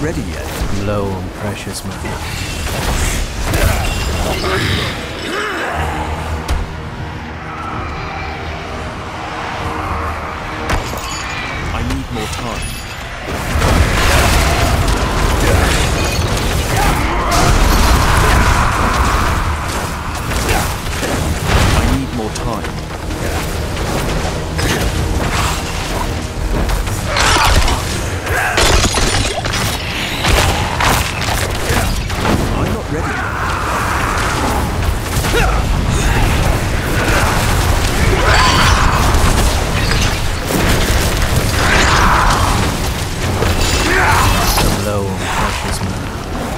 ready yet. I'm low on precious metal. I need more time. I need more time. I'm not ready yet. I'm low on precious metal.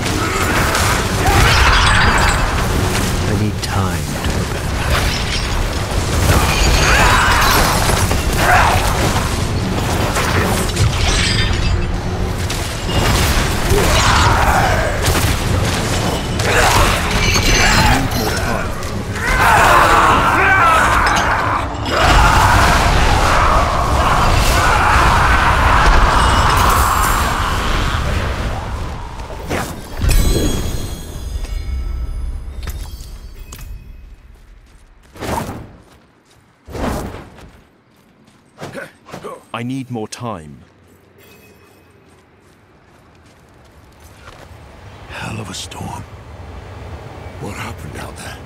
I need time to prepare. I need more time. Hell of a storm. What happened out there?